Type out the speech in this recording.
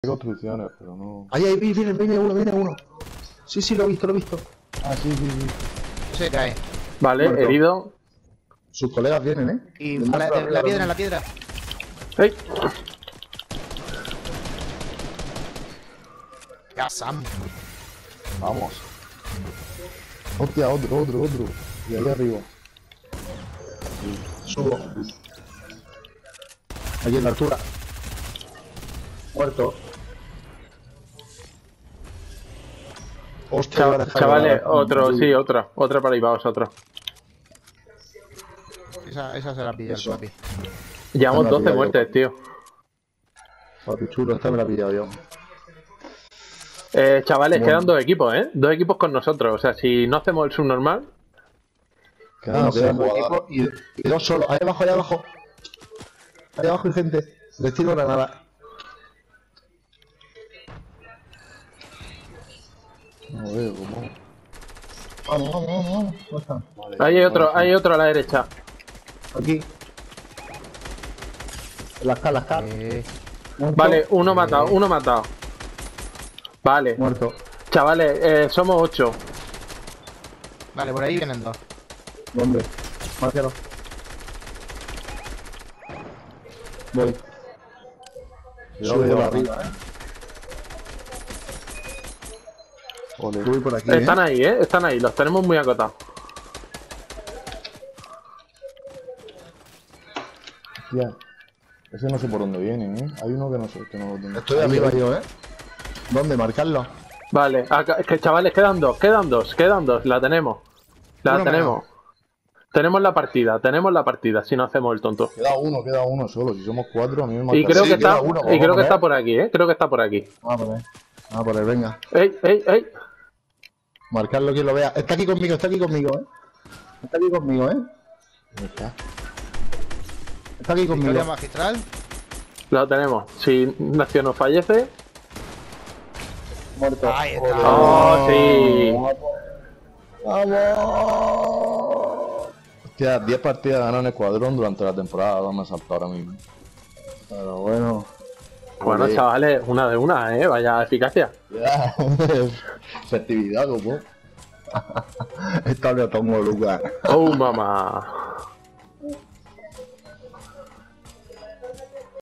construcciones, pero no... Ahí, viene uno. Sí, lo he visto. Ah, sí. Se cae. Vale, Muerto. herido. Sus colegas vienen, ¿eh? Y la piedra. ¡Ey! Ya, Sam. Vamos. Hostia, otro. Y ahí arriba. Subo. Allí en la altura. Muerto. Hostia, iba a dejar Chavales, la- otro, sí, otra para ir para vosotros. Esa se la pilla el Eso. papi. Llevamos Anda, 12 pilla, muertes, tío. Papi chulo, esta me la he pillado yo. Chavales, Bueno. quedan 2 equipos, ¿eh? 2 equipos con nosotros. O sea, si no hacemos el subnormal... Quedan Quedan 6 dos jugadores. equipos y dos solos. Ahí abajo. Ahí abajo hay gente. Les tiro granada. No veo cómo. Vamos. ¿Dónde están? Vale, Ahí hay otro, ahora sí. hay otro a la derecha. Aquí. Las calas. Muerto. Vale, uno matado. Vale, Muerto. chavales, somos 8. Vale, por ahí vienen dos. ¿Dónde? Márcalo. Voy. Cuidado, Subo cuidado. arriba, Ole. Voy por aquí, Están ahí, están ahí, los tenemos muy acotados. Hostia. Ese no sé por dónde vienen, ¿eh? Hay uno que no sé, que no lo tengo. Estoy Ahí, arriba ahí. yo, ¿eh? ¿Dónde? Marcarlo. Vale, acá, es que chavales, quedan dos, la tenemos. Uno Tenemos. Tenemos la partida, si no hacemos el tonto. Queda uno solo. Si somos 4, a mí me mata. Y creo Sí, que queda está, uno, y vamos creo a que está ver. por aquí, creo que está por aquí. Vamos por ahí, venga. ¡Ey! Marcarlo quien lo vea. Está aquí conmigo, ¿eh? Está aquí conmigo, ¿eh? ¿Dónde está? Está aquí Victoria conmigo. magistral. Lo tenemos. Si Nación nos fallece... Muerto. Ahí está. ¡Oh, sí! ¡Vamos! Hostia, 10 partidas ganadas en escuadrón durante la temporada. Me ha saltado ahora mismo. Pero bueno. Bueno, Joder. chavales, una de una, vaya eficacia. Ya. Festividad, como. Esta le tomo lugar. ¡Oh, mamá!